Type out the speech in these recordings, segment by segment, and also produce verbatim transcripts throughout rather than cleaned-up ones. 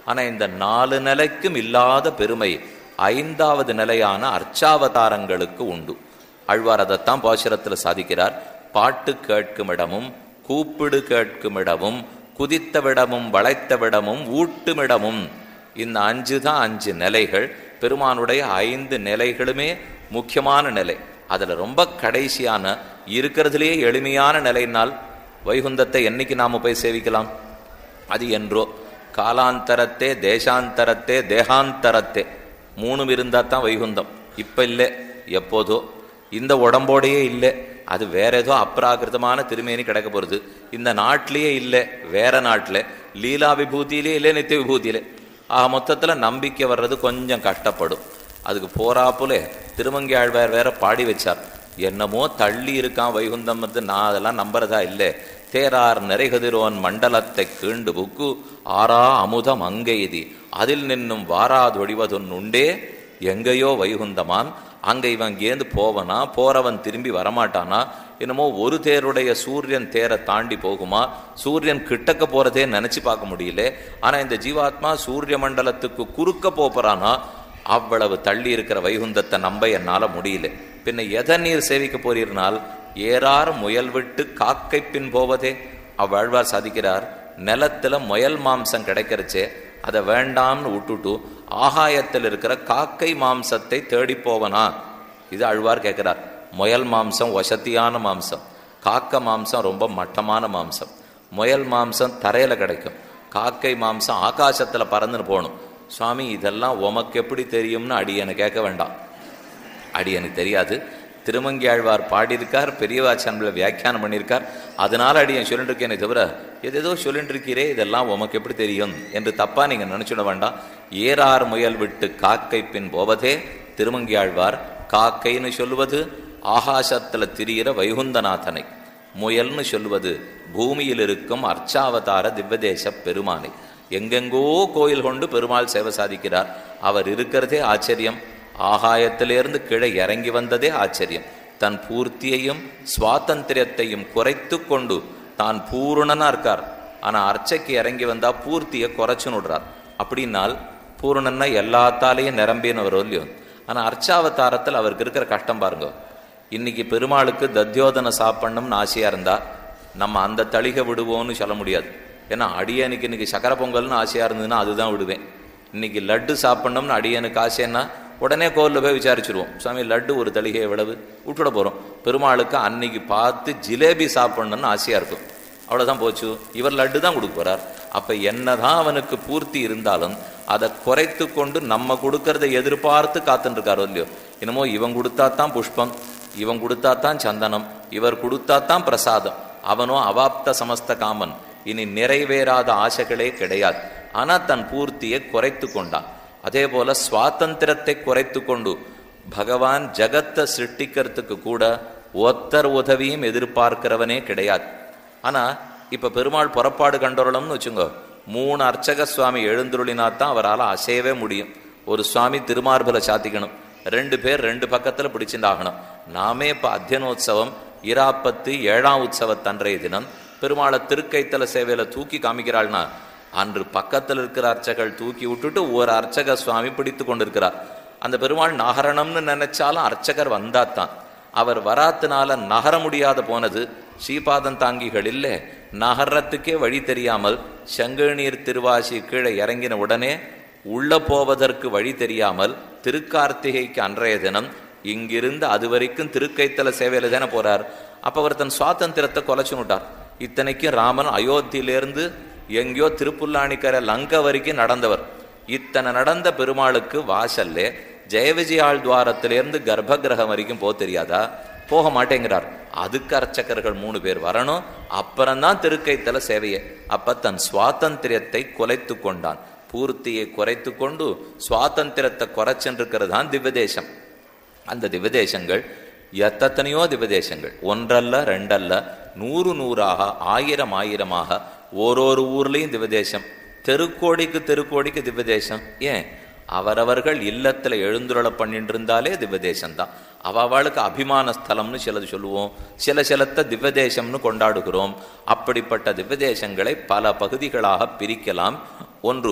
ஆனால் இந்த நாலு நிலைக்கும் இல்லாத பெருமை ஐந்தாவது நிலையான அர்ச்சாவதாரங்களுக்கு உண்டு. ஆழ்வார் அதைத்தான் பாசுரத்தில் சாதிக்கிறார். பாட்டு கேட்கும் இடமும் கூப்பிடு கேட்கும் இடமும் குதித்த விடமும் வளைத்த விடமும் ஊட்டுமிடமும், இந்த அஞ்சு தான் அஞ்சு நிலைகள். பெருமானுடைய ஐந்து நிலைகளுமே முக்கியமான நிலை. அதில் ரொம்ப கடைசியான இருக்கிறதுலேயே எளிமையான நிலையினால் வைகுந்தத்தை என்னைக்கு நாம் போய் சேவிக்கலாம்? அது என்றோ காலாந்தரத்தே தேசாந்தரத்தே தேகாந்தரத்தே மூணும் இருந்தால் தான் வைகுந்தம். இப்போ இல்லை, எப்போதோ. இந்த உடம்போடையே இல்லை, அது வேற ஏதோ அப்ராகிருதமான திருமேனி கிடைக்க போகிறது. இந்த நாட்டிலேயே இல்லை, வேற நாட்டில் லீலா விபூதியிலே இல்லை, நித்திய விபூதியிலே. ஆக மொத்தத்தில் நம்பிக்கை வர்றது கொஞ்சம் கஷ்டப்படும். அதுக்கு போறாப்புல திருமங்கை ஆழ்வார் வேற பாடி வச்சார். என்னமோ தள்ளி இருக்கான் வைகுந்தம் வந்து, நான் அதெல்லாம் நம்புறதா இல்லை. தேரார் நிறைகதிரோன் மண்டலத்தை கீண்டு புக்கு ஆறா அமுதம் அங்கெய்தி அதில் நின்னும் வாராதொழிவதொன் உண்டே எங்கேயோ வைகுந்தமான். அங்கே இவன் கேந்து போவனா, போறவன் திரும்பி வரமாட்டானா, என்னமோ ஒரு தேருடைய சூரியன் தேரை தாண்டி போகுமா, சூரியன் கிட்டக்க போறதே நினைச்சு பார்க்க முடியல. ஆனா இந்த ஜீவாத்மா சூரிய மண்டலத்துக்கு குறுக்க போறானா, அவ்வளவு தள்ளி இருக்கிற வைகுந்தத்தை நம்ப என்னால முடியல. பின்ன எதை நீர் சேவிக்க போறீர்னால், ஏறார் முயல் விட்டு காக்கை பின் போவதே. அவ்வாழ்வார் சாதிக்கிறார், நிலத்துல முயல் மாம்சம் கிடைக்கிறச்சே அதை வேண்டாம்னு விட்டுட்டு ஆகாயத்தில் இருக்கிற காக்கை மாம்சத்தை தேடி போவனா? இது ஆழ்வார் கேட்கிறார். முயல் மாம்சம் வசதியான மாம்சம், காக்க மாம்சம் ரொம்ப மட்டமான மாம்சம். முயல் மாம்சம் தரையில கிடைக்கும், காக்கை மாம்சம் ஆகாசத்துல பறந்துன்னு போகணும். சுவாமி இதெல்லாம் உமக்கு எப்படி தெரியும்னு அடியனை கேட்க வேண்டாம், அடியனுக்கு தெரியாது. திருமங்கி ஆழ்வார் பாடியிருக்கார், பெரியவாச்சான்ல வியாக்கியானம் பண்ணியிருக்கார். அதனால அடியன் சொல்லிட்டு இருக்கேனே தவிர எதேதோ சொல்லிட்டு இருக்கிறே இதெல்லாம் உமக்கு எப்படி தெரியும் என்று தப்பா நீங்க நினைச்சுட வேண்டாம். ஏறார் முயல் விட்டு காக்கை பின் போவதே. திருமங்கி ஆழ்வார் காக்கைன்னு சொல்லுவது ஆகாசத்துல திரியிற வைகுந்தநாதனை, முயல்னு சொல்லுவது பூமியில் இருக்கும் அர்ச்சாவதார திவ்வதேச பெருமானை. எங்கெங்கோ கோயில் கொண்டு பெருமாள் சேவை சாதிக்கிறார். அவர் இருக்கிறதே ஆச்சரியம். ஆகாயத்திலிருந்து கீழே இறங்கி வந்ததே ஆச்சரியம். தன் பூர்த்தியையும் சுவாதந்திரியத்தையும் குறைத்து கொண்டு தான் பூரணனா இருக்கார். ஆனா அர்ச்சைக்கு இறங்கி வந்தா பூர்த்தியை குறைச்சுன்னு விடுறார். அப்படின்னால் பூரணன்னா எல்லாத்தாலையும் நிரம்பின்னு வரும் இல்லையோ. ஆனா அர்ச்சாவதாரத்தில் அவருக்கு இருக்கிற கஷ்டம் பாருங்க. இன்னைக்கு பெருமாளுக்கு தத்யோதனை சாப்பிடணும்னு ஆசையா இருந்தா நம்ம அந்த தளிகை விடுவோம்னு சொல்ல முடியாது. ஏன்னா அடியனுக்கு இன்னைக்கு சக்கரை பொங்கல்னு ஆசையா இருந்ததுன்னா அதுதான் விடுவேன். இன்னைக்கு லட்டு சாப்பிடணும்னு அடியனுக்கு ஆசைன்னா உடனே கோவிலில் போய் விசாரிச்சுருவோம், சுவாமி லட்டு ஒரு தளிகை எவ்வளவு, விட்டுட போகிறோம். பெருமாளுக்கு அன்னைக்கு பார்த்து ஜிலேபி சாப்பிடணும்னு ஆசையாக இருக்கும், அவ்வளோதான் போச்சு. இவர் லட்டு தான் கொடுக்க போகிறார். அப்போ என்னதான் அவனுக்கு பூர்த்தி இருந்தாலும் அதை குறைத்து கொண்டு நம்ம கொடுக்கறதை எதிர்பார்த்து காத்துருக்காரோ இல்லையோ. என்னமோ இவன் கொடுத்தா தான் புஷ்பம், இவன் கொடுத்தா தான் சந்தனம், இவர் கொடுத்தா தான் பிரசாதம். அவனோ அவாப்த சமஸ்த காமன், இனி நிறைவேறாத ஆசைகளே கிடையாது. ஆனால் தன் பூர்த்தியை குறைத்து கொண்டான். அதே போல சுவாதந்திரத்தை குறைத்து கொண்டு பகவான் ஜகத்தை சிருஷ்டிக்கிறதுக்கு கூட ஒத்தர் உதவியும் எதிர்பார்க்கிறவனே கிடையாது. ஆனா இப்ப பெருமாள் புறப்பாடு கண்டோரளம்னு வச்சுங்க, மூணு அர்ச்சக சுவாமி எழுந்துருளினாத்தான் அவரால் அசையவே முடியும். ஒரு சுவாமி திருமார்பல சாத்திக்கணும், ரெண்டு பேர் ரெண்டு பக்கத்துல பிடிச்சிருந்தாகணும். நாமே இப்ப அத்தியனோத்சவம் இராப்பத்து ஏழாம் உற்சவத்தன்றைய தினம் பெருமாளை திருக்கைத்தல சேவையில தூக்கி காமிக்கிறாள்னா, அன்று பக்கத்தில் இருக்கிற அர்ச்சகர்கள் தூக்கி விட்டுட்டு ஒரு அர்ச்சக சுவாமி பிடித்து கொண்டிருக்கிறார். அந்த பெருமாள் நகரணும்னு நினைச்சாலும் அர்ச்சகர் வந்தாத்தான். அவர் வராத்தினால நகர முடியாத போனது ஸ்ரீபாதம் தாங்கிகள் இல்லை. நகரத்துக்கே வழி தெரியாமல் செங்கநீர் திருவாசி கீழே இறங்கின உடனே உள்ள போவதற்கு வழி தெரியாமல் திருக்கார்த்திகைக்கு அன்றைய தினம் இங்கிருந்து அது வரைக்கும் திருக்கைத்தல சேவையில தானே போறார். அப்ப அவர் தன் சுவாதந்திரத்தை கொலைச்சு விட்டார். இத்தனைக்கும் ராமன் அயோத்தியிலிருந்து எங்கேயோ திருப்புல்லாணிக்கரை லங்கா வரைக்கும் நடந்தவர். இத்தனை நடந்த பெருமாளுக்கு வாசல்லே ஜெயவிஜயாள் துவாரத்திலிருந்து கர்ப்ப கிரகம் வரைக்கும் போக தெரியாதா? போக மாட்டேங்கிறார். அதுக்கு அர்ச்சகர்கள் மூணு பேர் வரணும், அப்புறம்தான் திருக்கைத்தல சேவையே. அப்ப தன் சுவாதந்திரியத்தை குலைத்து கொண்டான். பூர்த்தியை குறைத்து கொண்டு சுவாதந்திரத்தை குறைச்சென்றிருக்கிறது தான் திவ்யதேசம். அந்த திவ்யதேசங்கள் எத்தனையோ திவ்யதேசங்கள், ஒன்றல்ல ரெண்டல்ல, நூறு நூறாக ஆயிரம் ஆயிரமாக ஓரொரு ஊர்லேயும் திவ்யதேசம். தெருக்கோடிக்கு தெருக்கோடிக்கு திவ்யதேசம். ஏன்? அவரவர்கள் இல்லத்தில் எழுந்துருள பண்ணிட்டு இருந்தாலே திவ்யதேசம்தான். அவளுக்கு அபிமான ஸ்தலம்னு சிலது சொல்லுவோம், சில சிலத்தை திவ்யதேசம்னு கொண்டாடுகிறோம். அப்படிப்பட்ட திவ்யதேசங்களை பல பகுதிகளாக பிரிக்கலாம். ஒன்று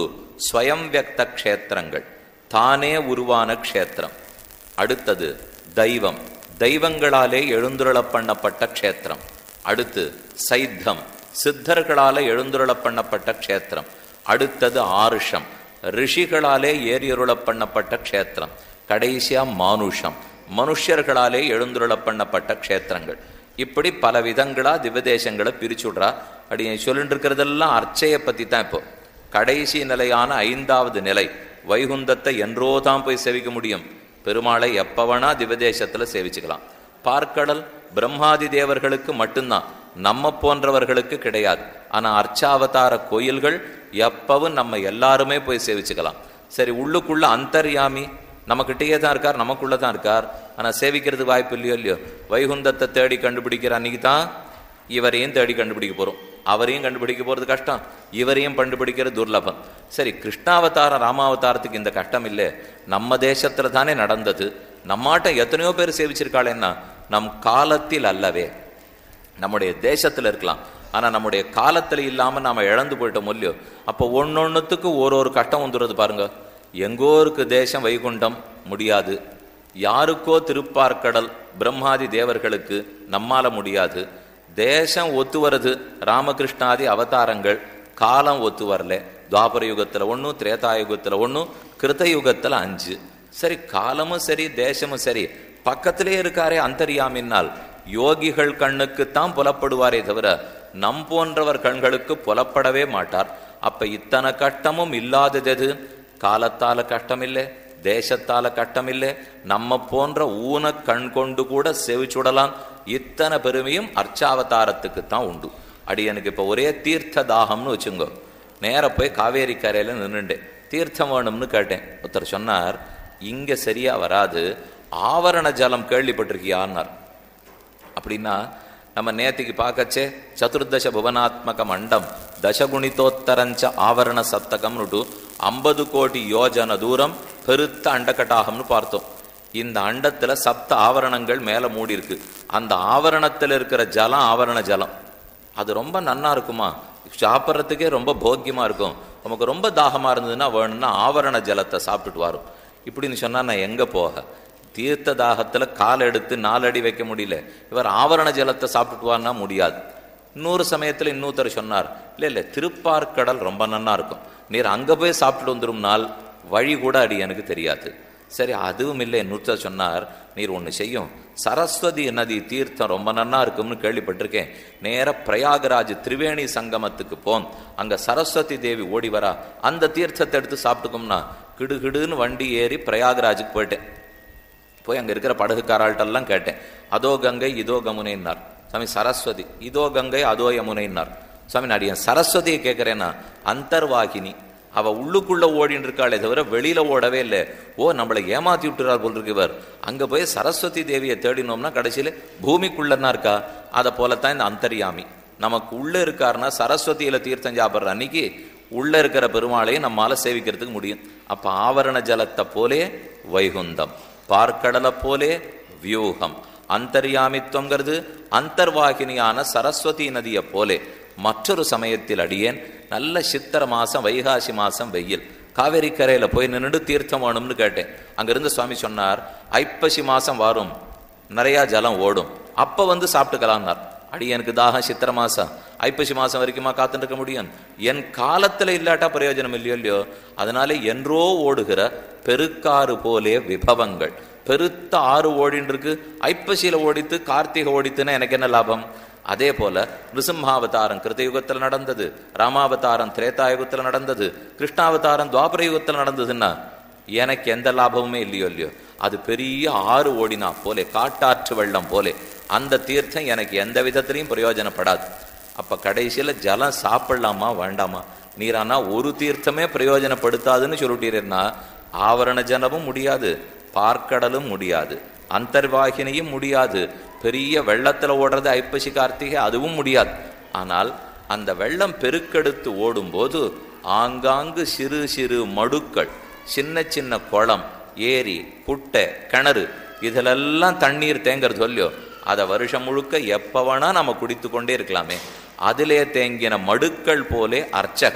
ஸ்வயம் வியக்த க்ஷேத்திரங்கள், தானே உருவான க்ஷேத்திரம். அடுத்தது தெய்வம், தெய்வங்களாலே எழுந்துருள பண்ணப்பட்ட க்ஷேத்திரம். அடுத்து சைத்தம், சித்தர்களாலே எழுந்துருள பண்ணப்பட்ட க்ஷேத்திரம். அடுத்தது ஆருஷம், ரிஷிகளாலே ஏறியருள பண்ணப்பட்ட க்ஷேத்திரம். கடைசியா மானுஷம், மனுஷர்களாலே எழுந்துருள பண்ணப்பட்ட க்ஷேத்திரங்கள். இப்படி பல விதங்களா திவ்யதேசங்களை பிரிச்சுடுறா. அப்படி சொல்லிட்டு இருக்கிறதெல்லாம் அர்ச்சையை பத்தி தான். இப்போ கடைசி நிலையான ஐந்தாவது நிலை வைகுந்தத்தை என்றோ தான் போய் சேவிக்க முடியும். பெருமாளை எப்பவனா திவ்யதேசத்துல சேவிச்சுக்கலாம். பார்க்கடல் பிரம்மாதி தேவர்களுக்கு மட்டும்தான், நம்ம போன்றவர்களுக்கு கிடையாது. ஆனா அர்ச்சாவதார கோயில்கள் எப்பவும் நம்ம எல்லாருமே போய் சேவிச்சுக்கலாம். சரி, உள்ளுக்குள்ள அந்தர்யாமி நம்மகிட்டயே தான் இருக்கார், நமக்குள்ள தான் இருக்கார். ஆனா சேவிக்கிறது வாய்ப்பு இல்லையோ இல்லையோ. வைகுந்தத்தை தேடி கண்டுபிடிக்கிற அன்னைக்கு தான் இவரையும் தேடி கண்டுபிடிக்க போறோம். அவரையும் கண்டுபிடிக்க போறது கஷ்டம், இவரையும் கண்டுபிடிக்கிறது துர்லபம். சரி, கிருஷ்ணாவதாரம் ராமாவதாரத்துக்கு இந்த கஷ்டம் இல்லை. நம்ம தேசத்துல தானே நடந்தது. நம்மாட்டம் எத்தனையோ பேர் சேவிச்சிருக்காளேன்னா நம் காலத்தில் அல்லவே. நம்முடைய தேசத்துல இருக்கலாம், ஆனா நம்முடைய காலத்துல இல்லாம நாம இழந்து போயிட்டோம் இல்லையோ. அப்போ ஒன்னொன்னுத்துக்கு ஒரு ஒரு கஷ்டம் வந்துடுறது பாருங்க. எங்கோருக்கு தேசம் வைகுண்டம் முடியாது, யாருக்கோ திருப்பார்க்கடல் பிரம்மாதி தேவர்களுக்கு நம்மால முடியாது. தேசம் ஒத்து வருது, ராமகிருஷ்ணாதி அவதாரங்கள். காலம் ஒத்து வரல. துவாபர யுகத்துல ஒன்றும், திரேதா யுகத்துல ஒன்றும், கிருத்த யுகத்துல அஞ்சு. சரி, காலமும் சரி தேசமும் சரி, பக்கத்திலே இருக்காரே அந்தரியாமினால் யோகிகள் கண்ணுக்குத்தான் புலப்படுவாரே தவிர நம் போன்றவர் கண்களுக்கு புலப்படவே மாட்டார். அப்ப இத்தனை கஷ்டமும் இல்லாதது எது? காலத்தால கஷ்டம் இல்லை, தேசத்தால கஷ்டம் இல்லை, நம்ம போன்ற ஊன கண் கொண்டு கூட செவிச்சுடலாம். இத்தனை பெருமையும் அர்ச்சாவதாரத்துக்கு தான் உண்டு. அடி எனக்கு இப்ப ஒரே தீர்த்த தாகம்னு வச்சுங்கோ. நேர போய் காவேரி கரையில நின்றுண்டேன், தீர்த்தம் வேணும்னு கேட்டேன். ஒருத்தர் சொன்னார், இங்க சரியா வராது, ஆவரண ஜலம் கேள்விப்பட்டிருக்கியான்னார். அப்படின்னா நம்ம நேத்திக்கு பார்க்கச்சே சதுர்தச புவனாத்மக மண்டம் தசகுணித்தோத்தரஞ்ச ஆவரண சப்தகம்னுட்டு ஐம்பது கோடி யோஜன தூரம் பெருத்த அண்டக்கட்டாகம்னு பார்த்தோம். இந்த அண்டத்துல சப்த ஆவரணங்கள் மேல மூடி இருக்கு. அந்த ஆவரணத்துல இருக்கிற ஜலம் ஆவரண ஜலம். அது ரொம்ப நன்னா இருக்குமா, சாப்பிட்றதுக்கே ரொம்ப போக்கியமா இருக்கும். நமக்கு ரொம்ப தாகமா இருந்ததுன்னா வேணும்னா ஆவரண ஜலத்தை சாப்பிட்டுட்டு வரும். இப்படின்னு சொன்னா நான் எங்க போக? தீர்த்த தாகத்துல கால் எடுத்து நாலடி வைக்க முடியல, இவர் ஆவரண ஜலத்தை சாப்பிட்டுட்டுவார்னா முடியாது. இன்னொரு சமயத்துல இன்னொருத்தர் சொன்னார், இல்ல இல்ல திருப்பார்க்கடல் ரொம்ப நன்னா இருக்கும், நீர் அங்க போய் சாப்பிட்டுட்டு வந்துரும்னால் வழி கூட அடி எனக்கு தெரியாது. சரி, அதுவும் இல்லை. இன்னொருத்தர் சொன்னார், நீர் ஒன்று செய்யும், சரஸ்வதி நதி தீர்த்தம் ரொம்ப நன்னா இருக்கும்னு கேள்விப்பட்டிருக்கேன், நேர பிரயாகராஜ் திரிவேணி சங்கமத்துக்கு போம், அங்க சரஸ்வதி தேவி ஓடி வரா, அந்த தீர்த்தத்தை எடுத்து சாப்பிட்டுக்கும்னா கிடுகிடுன்னு வண்டி ஏறி பிரயாகராஜுக்கு போயிட்டேன். போய் அங்கே இருக்கிற படகுக்காராள்கிட்டெல்லாம் கேட்டேன், அதோ கங்கை இதோ கமுனைன்னார். சாமி சரஸ்வதி, இதோ கங்கை அதோ யமுனைன்னார். சாமி நான் என் சரஸ்வதியை கேட்குறேன்னா அந்தர்வாகினி, அவள் உள்ளுக்குள்ளே ஓடின்னு இருக்காளே தவிர வெளியில் ஓடவே இல்லை. ஓ, நம்மளை ஏமாற்றி விட்டுறார் போல் இருக்கு இவர். அங்கே போய் சரஸ்வதி தேவியை தேடினோம்னா கடைசியில் பூமிக்குள்ளன்னா இருக்கா. அதை போலத்தான் இந்த அந்தர்யாமி நமக்கு உள்ளே இருக்காருன்னா சரஸ்வதியில் தீர்த்தம் சாப்பிட்ற அன்னைக்கு உள்ளே இருக்கிற பெருமாளையும் நம்மளால் சேவிக்கிறதுக்கு முடியும். அப்போ ஆவரண ஜலத்தை போலே வைகுந்தம், பார்க்கடலை போலே வியூகம், அந்தர்யாமித்வங்கிறது அந்தர்வாகினியான சரஸ்வதி நதியை போலே. மற்றொரு சமயத்தில் அடியேன் நல்ல சித்திர மாசம் வைகாசி மாசம் வெயில் காவேரி கரையில போய் நின்று தீர்த்தம் வேணும்னு கேட்டேன். அங்கிருந்து சுவாமி சொன்னார், ஐப்பசி மாசம் வரும், நிறைய ஜலம் ஓடும், அப்ப வந்து சாப்பிட்டுக்கலாம்னார். அடியனுக்கு தாகம் சித்திர மாசம் ஐப்பசி மாசம் வரைக்குமா காத்துட்டு இருக்க முடியும்? என் காலத்துல இல்லாட்டா பிரயோஜனம் இல்லையோ இல்லையோ. அதனால என்றோ ஓடுகிற பெருக்காறு போலே விபவங்கள், பெருத்த ஆறு ஓடின்னு இருக்கு, ஐப்பசியில ஓடித்து கார்த்திகை ஓடித்துன்னா எனக்கு என்ன லாபம்? அதே போல நிருசிம்ஹாவதாரம் கிருத்தயுகத்தில் நடந்தது, ராமாவதாரம் திரேதாயுகத்தில் நடந்தது, கிருஷ்ணாவதாரம் துவாபர யுகத்தில் நடந்ததுன்னா எனக்கு எந்த லாபமுமே இல்லையோ இல்லையோ. அது பெரிய ஆறு ஓடினா போலே, காட்டாற்று வெள்ளம் போலே. அந்த தீர்த்தம் எனக்கு எந்த விதத்திலையும் பிரயோஜனப்படாது. அப்ப கடைசியில ஜலம் சாப்பிடலாமா வேண்டாமா? நீரானா ஒரு தீர்த்தமே பிரயோஜனப்படுத்தாதுன்னு சொல்லிட்டீங்கன்னா ஆவரண ஜலமும் முடியாது, பார்க்கடலும் முடியாது, அந்தர்வாகினியும் முடியாது, பெரிய வெள்ளத்துல ஓடுறது ஐப்பசி கார்த்திகை அதுவும் முடியாது. ஆனால் அந்த வெள்ளம் பெருக்கெடுத்து ஓடும்போது ஆங்காங்கு சிறு சிறு மடுக்கள், சின்ன சின்ன குளம், ஏரி, குட்டை, கிணறு, இதிலெல்லாம் தண்ணீர் தேங்கிறது சொல்லியோ. அதை வருஷம் முழுக்க எப்ப வேணா நம்ம குடித்து கொண்டே இருக்கலாமே. அதிலே தேங்கின மடுக்கள் போலே அர்ச்சகள்.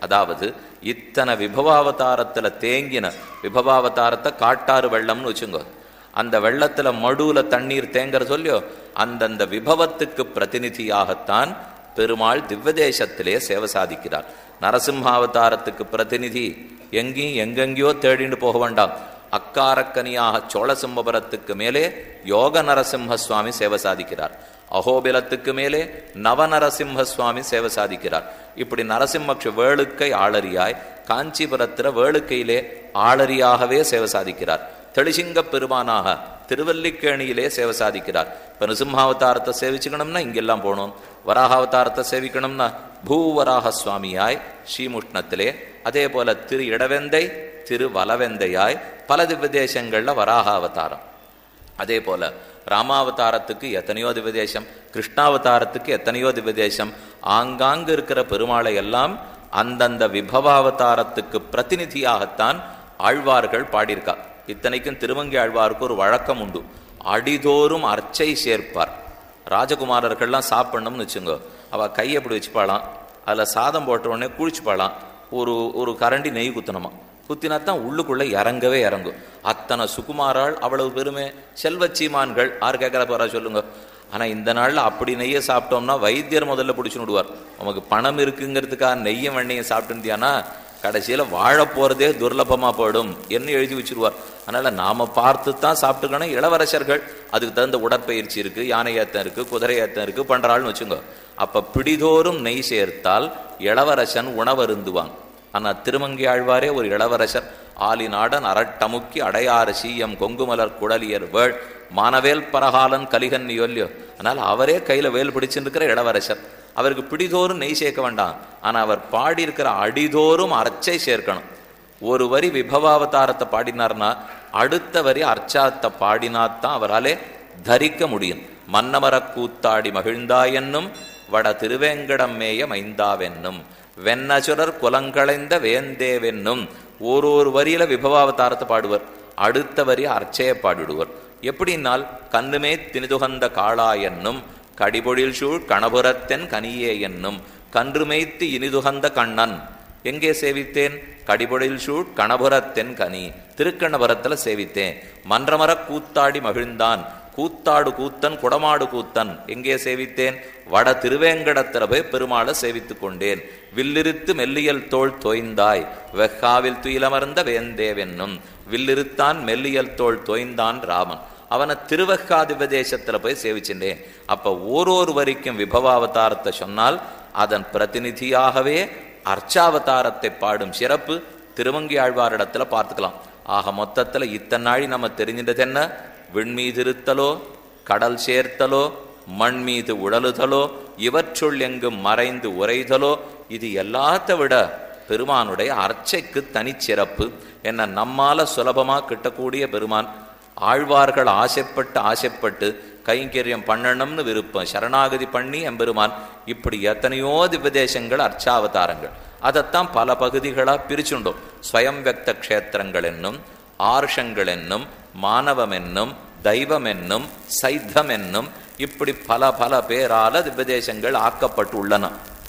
அதாவது இத்தனை விபவாவதாரத்துல தேங்கின விபவாவதாரத்தை காட்டாறு வெள்ளம்னு வச்சுங்க. அந்த வெள்ளத்துல மடுவுல தண்ணீர் தேங்குற சொல்லியோ அந்தந்த விபவத்துக்கு பிரதிநிதியாகத்தான் பெருமாள் திவ்யதேசத்திலே சேவை சாதிக்கிறார். நரசிம்மாவதாரத்துக்கு பிரதிநிதி எங்கேயும் எங்கெங்கயோ தேடிண்டு போக வேண்டாம். அக்காரக்கனியாக சோழசிம்மபுரத்துக்கு மேலே யோக நரசிம்ம சுவாமி சேவை சாதிக்கிறார். அகோபிலத்துக்கு மேலே நவநரசிம்ம சுவாமி சேவை சாதிக்கிறார். இப்படி நரசிம்மக்ஷ வேளுக்கை ஆளரியாய் காஞ்சிபுரத்திர வேளுக்கையிலே ஆளரியாகவே சேவை சாதிக்கிறார். தெளிசிங்க பெருமானாக திருவல்லிக்கேணியிலே சேவை சாதிக்கிறார். இப்போ நிருசிம்மாவதாரத்தை சேவிச்சுக்கணும்னா இங்கெல்லாம் போகணும். வராகாவதாரத்தை சேவிக்கணும்னா பூவராக சுவாமியாய் ஸ்ரீமுஷ்ணத்திலே, அதே போல திரு இடவெந்தை திரு வலவெந்தையாய் பல திவ்ய தேசங்கள்ல வராக அவதாரம். அதே போல ராமாவதாரத்துக்கு எத்தனையோ திவ்ய தேசம், கிருஷ்ணாவதாரத்துக்கு எத்தனையோ திவ்ய தேசம். ஆங்காங்கு இருக்கிற பெருமாளை எல்லாம் அந்தந்த விபவாவதாரத்துக்கு பிரதிநிதியாகத்தான் ஆழ்வார்கள் பாடியிருக்கா. இத்தனைக்கும் திருமங்கை ஆழ்வாருக்கு ஒரு வழக்கம் உண்டு. அடிதோறும் அர்ச்சை சேர்ப்பார். ராஜகுமாரர்கள்லாம் சாப்பிடணும்னு வச்சுங்க, அவள் கையை எப்படி வச்சுப்பாளாம், அதில் சாதம் போட்ட உடனே குளிச்சுப்பாளாம். ஒரு ஒரு கரண்டி நெய் குத்தணுமா, குத்தினாத்தான் உள்ளுக்குள்ளே இறங்கவே இறங்கும். அத்தனை சுகுமாரால் அவ்வளவு பெருமை. செல்வச்சீமான்கள் ஆறு கேட்குற போறா சொல்லுங்க. ஆனால் இந்த நாளில் அப்படி நெய்யை சாப்பிட்டோம்னா வைத்தியர் முதல்ல பிடிச்சுன்னு விடுவார். நமக்கு பணம் இருக்குங்கிறதுக்காக நெய்யும் வெண்ணையை சாப்பிட்டுருந்தியானா கடைசியில் வாழ போகிறதே துர்லபமாக போயிடும் என்ன எழுதி வச்சுருவார். அதனால் நாம் பார்த்து தான் சாப்பிட்டுக்கணும். இளவரசர்கள் அதுக்கு தகுந்த உடற்பயிற்சி இருக்குது, யானை ஏத்தம் இருக்குது, குதிரை ஏத்தம் இருக்குது, பண்ணுறாள்னு வச்சுங்க. அப்போ பிடிதோறும் நெய் சேர்த்தால் இளவரசன் உணவருந்துவான். ஆனால் திருமங்கை ஆழ்வாரே ஒரு இளவரசர். ஆலிநாடன் அரட்டமுக்கி அடையாறு சீயம் கொங்குமலர் குடலியர் வேள் மானவேல் பரகாலன் கலிகன்னி ஒல்லியோ. அதனால் அவரே கையில் வேல் பிடிச்சுருக்கிற இளவரசர். அவருக்கு பிடிதோறும் நெய் சேர்க்க வேண்டாம். ஆனால் அவர் பாடியிருக்கிற அடிதோறும் அர்ச்சை சேர்க்கணும். ஒரு வரி விபவாவதாரத்தை பாடினார்னா அடுத்த வரி அர்ச்சாத்தை பாடினாத்தான் அவராலே தரிக்க முடியும். மன்னமர கூத்தாடி மகிழ்ந்தாயென்னும் வட திருவேங்கடம் மேய மைந்தாவென்னும் வெண்ணசுரர் குலங்களைந்த வேந்தேவென்னும் ஒரு ஒரு வரியில விபவாவதாரத்தை பாடுவர், அடுத்த வரி அர்ச்சையை பாடிடுவர். எப்படின்னால் கண்ணுமே தினிதுகந்த காளா என்னும் கடிபொழில் சூழ் கணபுரத்தென் கனியே என்னும் கன்றுமைத்து இனிதுகந்த கண்ணன் எங்கே சேவித்தேன், கடிபொழில் சூழ் கணபுரத்தென் கனி திருக்கண்ணபுரத்துல சேவித்தேன். மன்றமர கூத்தாடி மகிழ்ந்தான் கூத்தாடு கூத்தன் குடமாடு கூத்தன் எங்கே சேவித்தேன், வட திருவேங்கடத்துல போய் பெருமாளை சேவித்து கொண்டேன். வில்லிருத்து மெல்லியல் தோள் தோய்ந்தாய் வெக்காவில் துயிலமர்ந்த வேந்தேவென்னும் வில்லிருத்தான் மெல்லியல் தோள் தோய்ந்தான் ராமன் அவனை திருவக்காதிபதேசத்துல போய் சேவிச்சுட்டேன். அப்ப ஓரொரு வரைக்கும் விபவாவதாரத்தை சொன்னால் அதன் பிரதிநிதியாகவே அர்ச்சாவதாரத்தை பாடும் சிறப்பு திருமங்கை ஆழ்வாரிடத்துல பார்த்துக்கலாம். ஆக மொத்தத்துல இத்தனை நாளி நம்ம தெரிஞ்சின்றது என்ன, விண்மீது இருத்தலோ கடல் சேர்த்தலோ மண் மீது உழலுதலோ இவற்றுள் எங்கும் மறைந்து உரைதலோ இது எல்லாத்த விட பெருமானுடைய அர்ச்சைக்கு தனிச்சிறப்பு. என்ன நம்மால சுலபமா கிட்டக்கூடிய பெருமான். ஆழ்வார்கள் ஆசைப்பட்டு ஆசைப்பட்டு கைங்கரியம் பண்ணணும்னு விருப்பம் சரணாகதி பண்ணி எம்பெருமான். இப்படி எத்தனையோ திவ்யதேசங்கள் அர்ச்சாவதாரங்கள். அதைத்தான் பல பகுதிகளாக பிரிச்சுண்டோம். ஸ்வயம் வியக்த க்ஷேத்திரங்கள் என்னும், ஆர்ஷங்கள் என்னும், மானவம் என்னும், தெய்வம் என்னும், சைத்தம் என்னும், இப்படி பல பல பேரால திவ்யதேசங்கள் ஆக்கப்பட்டு உள்ளன.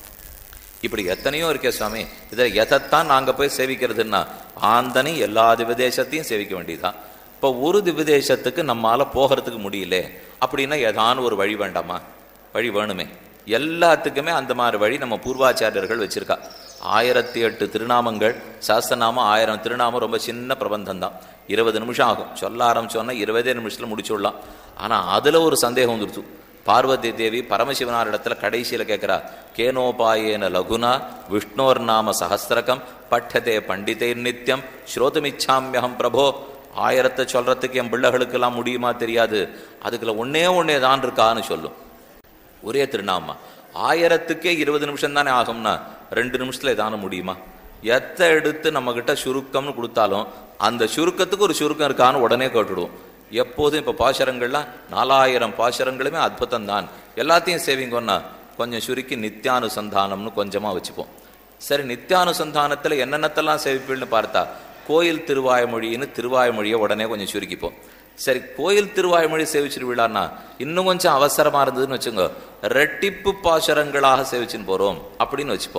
இப்படி எத்தனையோ இருக்கே சுவாமி. இதை எதைத்தான் நாங்கள் போய் சேவிக்கிறதுன்னா ஆந்தனி எல்லா திவ்யதேசத்தையும் சேவிக்க வேண்டியதுதான். இப்போ ஒரு திவ்யதேசத்துக்கு நம்மால் போகிறதுக்கு முடியல அப்படின்னா ஏதான ஒரு வழி வேண்டாமா, வழி வேணுமே. எல்லாத்துக்குமே அந்த மாதிரி வழி நம்ம பூர்வாச்சாரியர்கள் வச்சுருக்கா. ஆயிரத்தி எட்டு திருநாமங்கள், சாஸ்திரநாமம் ஆயிரம் திருநாமம் ரொம்ப சின்ன பிரபந்தம் தான். இருபது நிமிஷம் ஆகும். சொல்ல ஆரம்பிச்சோன்னா இருபதே நிமிஷத்தில் முடிச்சுடலாம். ஆனால் அதில் ஒரு சந்தேகம் வந்துடுச்சு. பார்வதி தேவி பரமசிவனார் இடத்துல கடைசியில் கேட்குறா, கேனோபாயேன லகுனா விஷ்ணோர் நாம சஹஸ்திரகம் பட்டதே பண்டிதே நித்தியம் ஸ்ரோதுமிச்சாமியகம் பிரபோ. ஆயிரத்தை சொல்றதுக்கு என் பிள்ளைகளுக்கெல்லாம் முடியுமா தெரியாது, அதுக்குள்ள ஒன்னே ஒன்னே தான் இருக்கான்னு சொல்லும். ஒரே திருநாமா ஆயிரத்துக்கே இருபது நிமிஷம் தானே ஆகும்னா ரெண்டு நிமிஷத்துல ஏதான முடியுமா? எத்தை எடுத்து நம்ம கிட்ட சுருக்கம்னு கொடுத்தாலும் அந்த சுருக்கத்துக்கு ஒரு சுருக்கம் இருக்கான்னு உடனே கேட்டுடுவோம். எப்போதும் இப்போ பாசுரங்கள்லாம் நாலாயிரம் பாசுரங்களுமே அற்புதம் தான். எல்லாத்தையும் சேவிங்கோன்னா கொஞ்சம் சுருக்கி நித்தியானுசந்தானம்னு கொஞ்சமாக வச்சுப்போம். சரி, நித்தியானுசந்தானத்தில் என்னென்னத்தெல்லாம் சேவிப்பீள்னு பார்த்தா கோயில் திருவாய்மொழின்னு திருவாய்மொழியை உடனே கொஞ்சம் சுருக்கிப்போம். சரி, கோயில் திருவாய்மொழி சேவிச்சுட்டு விழான்னா இன்னும் கொஞ்சம் அவசரமாக இருந்ததுன்னு வச்சுங்க, ரெட்டிப்பு பாசுரங்களாக சேவிச்சுன்னு போகிறோம் அப்படின்னு வச்சுப்போம்.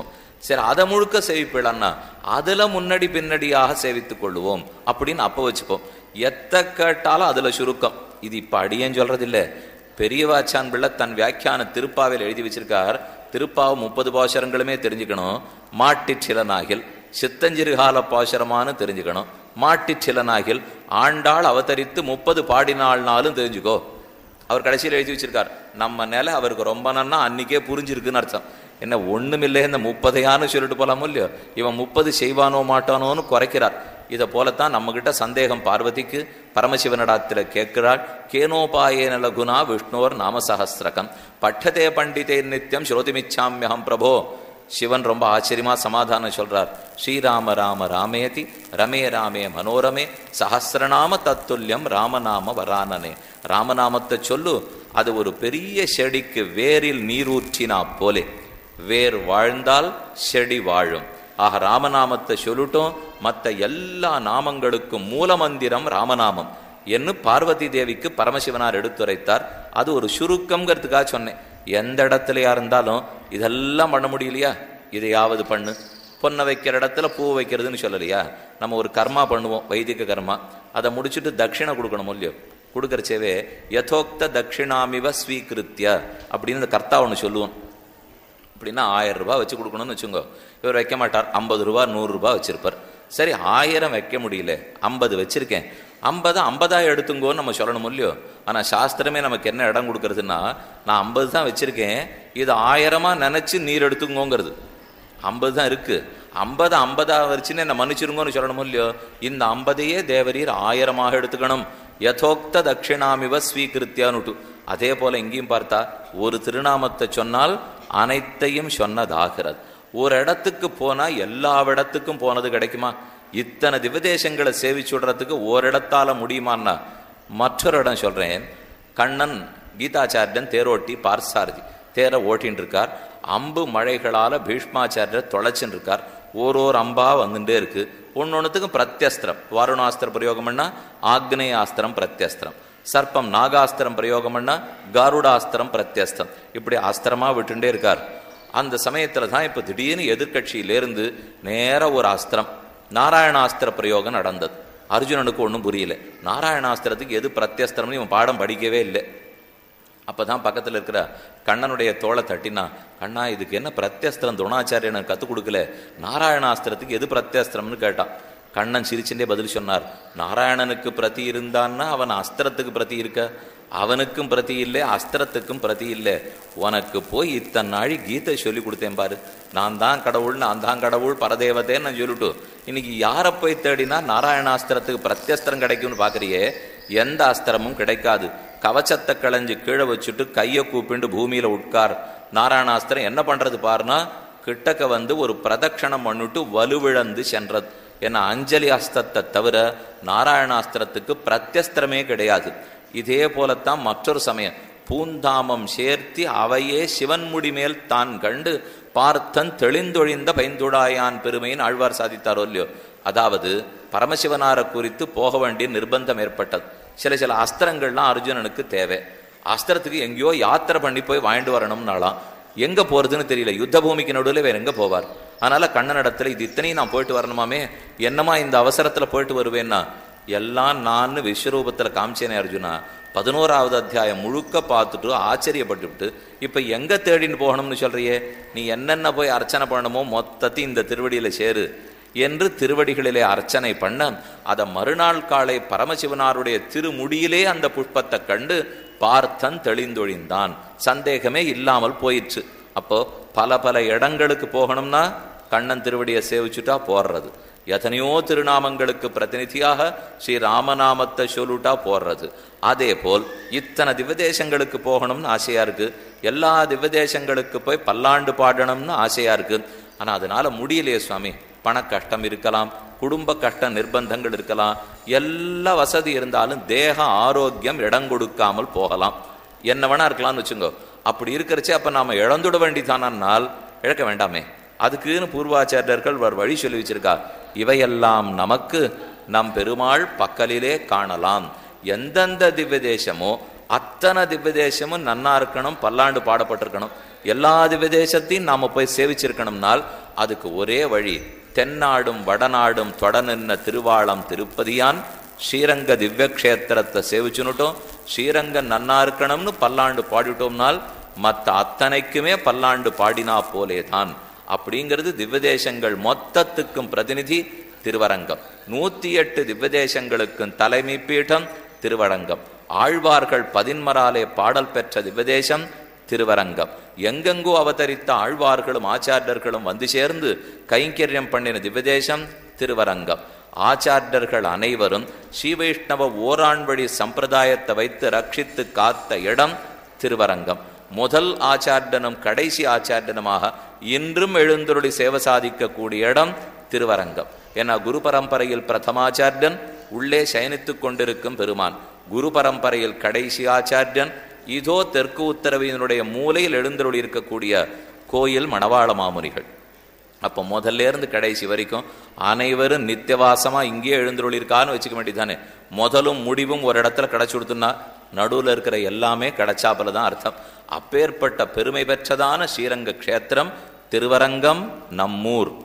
சரி அதை முழுக்க சேவிப்பிடலான்னா அதுல முன்னாடி பின்னடியாக சேவித்துக் கொள்ளுவோம் அப்படின்னு அப்ப வச்சுப்போம். எத்த கேட்டாலும் அதுல சுருக்கம். இது இப்ப அடியேன்னு சொல்றது இல்ல, பெரியவாச்சான் பிள்ளை தன் வியாக்கியான திருப்பாவில் எழுதி வச்சிருக்கார். திருப்பாவை முப்பது பாசுரங்களுமே தெரிஞ்சுக்கணும். மாட்டிச்சிலனாகில் சித்தஞ்சிறுகால பாசுரமானு தெரிஞ்சுக்கணும். மாட்டிச்சிலனாகில் ஆண்டாள் அவதரித்து முப்பது பாடினாள்னாலும் தெரிஞ்சுக்கோ. அவர் கடைசியில் எழுதி வச்சிருக்கார், நம்ம நிலை அவருக்கு ரொம்ப நன்னா அன்னைக்கே புரிஞ்சிருக்குன்னு அர்த்தம். என்ன ஒண்ணுமில்லை, இந்த முப்பதையான்னு சொல்லிட்டு போலாமோ இல்லையோ, இவன் முப்பது செய்வானோ மாட்டானோன்னு குறைக்கிறார். இதை போலத்தான் நம்ம கிட்ட சந்தேகம் பார்வதிக்கு பரமசிவனிடத்தில் கேட்கிறாள். கேனோபாயே நலகுணா விஷ்ணோர் நாமசஹஸ்ரகம் பட்டதே பண்டிதே நித்தியம் ஸ்ரோதிமிச்சாமியகம் பிரபோ. சிவன் ரொம்ப ஆச்சரியமா சமாதானம் சொல்றார். ஸ்ரீராம ராம ராமேதி ரமே ராமே மனோரமே சஹசிரநாம தத்துல்யம் ராமநாம வரானனே. ராமநாமத்தை சொல்லு, அது ஒரு பெரிய செடிக்கு வேரில் நீரூற்றினா போலே. வேர் வாழ்ந்தால் செடி வாழும். ஆக ராமநாமத்தை சொல்லிட்டோம். மற்ற எல்லா நாமங்களுக்கும் மூலமந்திரம் ராமநாமம் என்று பார்வதி தேவிக்கு பரமசிவனார் எடுத்துரைத்தார். அது ஒரு சுருக்கம்ங்கிறதுக்காக சொன்னேன். எந்த இடத்துலையா இருந்தாலும் இதெல்லாம் பண்ண முடியலையா, இதையாவது பண்ணு. பொண்ணை வைக்கிற இடத்துல பூ வைக்கிறதுன்னு சொல்லலையா, நம்ம ஒரு கர்மா பண்ணுவோம், வைதிக கர்மா. அதை முடிச்சுட்டு தட்சிணை கொடுக்கணும் இல்லையோ, கொடுக்கறச்சேவே யதோக்த தட்சிணாமிவ ஸ்வீகிருத்திய அப்படின்னு இந்த கர்த்தா ஒன்று சொல்லுவோம். அப்படின்னா ஆயிரம் ரூபாய் வச்சு கொடுக்கணும்னு வச்சுக்கோ. இவர் வைக்க மாட்டார், ஐம்பது ரூபா நூறு ரூபாய் வச்சிருப்பார். சரி, ஆயிரம் வைக்க முடியல, ஐம்பது வச்சிருக்கேன், ஐம்பது ஐம்பதாயிரம் எடுத்துங்கோன்னு நம்ம சொல்லணும் இல்லையோ. ஆனால் சாஸ்திரமே நமக்கு என்ன இடம் கொடுக்கறதுன்னா, நான் ஐம்பது தான் வச்சிருக்கேன், இது ஆயிரமா நினைச்சு நீர் எடுத்துங்கோங்கிறது. ஐம்பது தான் இருக்கு, ஐம்பது ஐம்பதா வச்சுன்னு என்ன மன்னிச்சிருங்கோன்னு சொல்லணும் இல்லையோ. இந்த ஐம்பதையே தேவரீர் ஆயிரமாக எடுத்துக்கணும். யதோக்த தட்சிணாமிவ ஸ்வீகிருத்தியானுட்டு. அதே போல இங்கேயும் பார்த்தா ஒரு திருநாமத்தை சொன்னால் அனைத்தையும் சொன்னதாகிறது. ஒரு இடத்துக்கு போனா எல்லா இடத்துக்கும் போனது கிடைக்குமா? இத்தனை திவதேசங்களை சேவிச்சுடுறதுக்கு ஓரிடத்தால முடியுமான்னா மற்றொரு இடம் சொல்றேன். கண்ணன் கீதாச்சாரியன் தேரோட்டி பார்சாரதி தேரை ஓட்டின்னு இருக்கார். அம்பு மழைகளால பீஷ்மாச்சாரியர் தொலைச்சுன்னு இருக்கார். ஓரோரு அம்பா வந்துட்டே இருக்கு. ஒன்னொன்னுத்துக்கும் பிரத்யஸ்திரம். வாருணாஸ்திர பிரயோகம் பண்ணா ஆக்னேயாஸ்திரம் பிரத்யஸ்திரம், சர்ப்பம் நாகாஸ்திரம் பிரயோகம் பண்ணா கருடாஸ்திரம் பிரத்யஸ்திரம். இப்படி அஸ்திரமா விட்டுட்டே இருக்கார். அந்த சமயத்துல தான் இப்ப திடீர்னு எதிர்கட்சியிலேருந்து நேர ஒரு அஸ்திரம் நாராயணாஸ்திர பிரயோகம் நடந்தது. அர்ஜுனனுக்கு ஒன்றும் புரியல, நாராயணாஸ்திரத்துக்கு எது பிரத்யஸ்திரம்னு இவன் பாடம் படிக்கவே இல்லை. அப்பதான் பக்கத்துல இருக்கிற கண்ணனுடைய தோளை தட்டினா, கண்ணா இதுக்கு என்ன பிரத்யஸ்திரம் துரோணாச்சாரியனுக்கு கத்துக் கொடுக்கல, நாராயணாஸ்திரத்துக்கு எது பிரத்யஸ்திரம்னு கேட்டான். கண்ணன் சிரிச்சுட்டே பதில் சொன்னார், நாராயணனுக்கு பிரதி இருந்தான்னா அவன் அஸ்திரத்துக்கு பிரதி இருக்க, அவனுக்கும் பிரதி இல்லை அஸ்திரத்துக்கும் பிரதி இல்லை. உனக்கு போய் இத்தனை நாழி கீதை சொல்லி கொடுத்தேன் பாரு, நான் தான் கடவுள் நான் தான் கடவுள் பரதேவதேன்னு நான் சொல்லிட்டு இன்னைக்கு யாரை போய் தேடினா நாராயணாஸ்திரத்துக்கு பிரத்யஸ்திரம் கிடைக்கும்னு பாக்குறியே, எந்த அஸ்திரமும் கிடைக்காது. கவச்சத்தை களைஞ்சு கீழே வச்சுட்டு கையை கூப்பிண்டு பூமியில உட்கார். நாராயணாஸ்திரம் என்ன பண்றது பாருனா, கிட்டக்க வந்து ஒரு பிரதட்சணம் பண்ணிட்டு வலுவிழந்து சென்றது. ஏன்னா அஞ்சலி அஸ்திரத்தை தவிர நாராயணாஸ்திரத்துக்கு பிரத்யஸ்திரமே கிடையாது. இதே போலத்தான் மற்றொரு சமயம் பூந்தாமம் சேர்த்தி அவையே சிவன் முடி மேல் தான் கண்டு பார்த்தன் தெளிந்தொழிந்த பைந்துடாயான் பெருமையின் ஆழ்வார் சாதித்தாரோ இல்லையோ. அதாவது பரமசிவனார குறித்து போக வேண்டிய நிர்பந்தம் ஏற்பட்டது. சில சில அஸ்திரங்கள்லாம் அர்ஜுனனுக்கு தேவை. அஸ்திரத்துக்கு எங்கேயோ யாத்திரை பண்ணி போய் வாங்கிட்டு வரணும்னாலாம் எங்க போறதுன்னு தெரியல. யுத்த பூமிக்கு நடுவில் வேற எங்க போவார்? அதனால கண்ணனிடத்துல இது இத்தனையும் நான் போயிட்டு வரணுமாமே, என்னமா இந்த அவசரத்துல போயிட்டு வருவேன்னா, எல்லாம் நான் விஸ்வரூபத்துல காமிச்சேனே அர்ஜுனா, பதினோராவது அத்தியாயம் முழுக்க பார்த்துட்டு ஆச்சரியப்பட்டுவிட்டு இப்ப எங்க தேடின்னு போகணும்னு சொல்றியே, நீ என்னென்ன போய் அர்ச்சனை பண்ணணுமோ மொத்தத்தையும் இந்த திருவடியில சேரு என்று திருவடிகளிலே அர்ச்சனை பண்ண, அதை மறுநாள் காலை பரமசிவனாருடைய திருமுடியிலே அந்த புஷ்பத்தை கண்டு பார்த்தன் தெளிந்தொழிந்தான். சந்தேகமே இல்லாமல் போயிடுச்சு. அப்போ பல பல இடங்களுக்கு போகணும்னா கண்ணன் திருவடியை சேவிச்சுட்டா போடுறது. எத்தனையோ திருநாமங்களுக்கு பிரதிநிதியாக ஸ்ரீ ராமநாமத்தை சொல்லுட்டா போடுறது. அதே போல் இத்தனை திவ்யதேசங்களுக்கு போகணும்னு ஆசையா இருக்கு, எல்லா திவ்யதேசங்களுக்கு போய் பல்லாண்டு பாடணும்னு ஆசையா இருக்கு. ஆனா அதனால முடியலையே சுவாமி. பண கஷ்டம் இருக்கலாம், குடும்ப கஷ்ட நிர்பந்தங்கள் இருக்கலாம், எல்லா வசதி இருந்தாலும் தேக ஆரோக்கியம் இடம் கொடுக்காமல் போகலாம். என்ன வேணா இருக்கலாம்னு வச்சுங்கோ. அப்படி இருக்கிறச்சே அப்ப நாம இழந்துட வேண்டிதானால் இழக்க வேண்டாமே. அதுக்குன்னு பூர்வாச்சாரியர்கள் ஒரு வழி சொல்லி வச்சிருக்கா. இவையெல்லாம் நமக்கு நம் பெருமாள் பக்கலிலே காணலாம். எந்தெந்த திவ்ய தேசமோ அத்தனை திவ்ய தேசமும் நன்னா இருக்கணும், பல்லாண்டு பாடப்பட்டிருக்கணும். எல்லா திவ்ய தேசத்தையும் நாம போய் சேவிச்சிருக்கணும்னால் அதுக்கு ஒரே வழி, தென்னாடும் வடநாடும் தொடநின்ன திருவாளம் திருப்பதியான் ஸ்ரீரங்க திவ்யக்ஷேத்திரத்தை சேவிச்சுனுட்டோம். ஸ்ரீரங்கம் நன்னா இருக்கணும்னு பல்லாண்டு பாடிட்டோம்னால் மற்ற அத்தனைக்குமே பல்லாண்டு பாடினா போலே தான். அப்படிங்கிறது திவ்யதேசங்கள் மொத்தத்துக்கும் பிரதிநிதி திருவரங்கம். நூத்தி எட்டு திவ்யதேசங்களுக்கும் தலைமை பீடம் திருவரங்கம். ஆழ்வார்கள் பதின்மராலே பாடல் பெற்ற திவ்யதேசம் திருவரங்கம். எங்கெங்கோ அவதரித்த ஆழ்வார்களும் ஆச்சாரியர்களும் வந்து சேர்ந்து கைங்கரியம் பண்ணின திவ்யதேசம் திருவரங்கம். ஆச்சாரியர்கள் அனைவரும் ஸ்ரீவைஷ்ணவ ஓராண்வழி சம்பிரதாயத்தை வைத்து ரட்சித்து காத்த இடம் திருவரங்கம். முதல் ஆச்சாரியனும் கடைசி ஆச்சாரியனுமாக இன்றும் எழுந்தருளி சேவை சாதிக்கக்கூடிய இடம் திருவரங்கம். ஏன்னா குரு பரம்பரையில் பிரதமாச்சாரியன் உள்ளே சயனித்துக் கொண்டிருக்கும் பெருமான், குரு பரம்பரையில் கடைசி ஆச்சாரியன் இதோ தெற்கு உத்தரவினுடைய மூலையில் எழுந்தருளி இருக்கக்கூடிய கோயில் மணவாள மாமுனிகள். அப்போ முதல்ல இருந்து கடைசி வரைக்கும் அனைவரும் நித்தியவாசமா இங்கேயே எழுந்தருளிருக்கான்னு வச்சுக்க வேண்டியதானே. முதலும் முடிவும் ஒரு இடத்துல கிடைச்சு கொடுத்துன்னா நடுவில் இருக்கிற எல்லாமே கிடைச்சாப்பல தான் அர்த்தம். அப்பேற்பட்ட பெருமை பெற்றதான ஸ்ரீரங்க க்ஷேத்திரம் திருவரங்கம் நம்மூர்.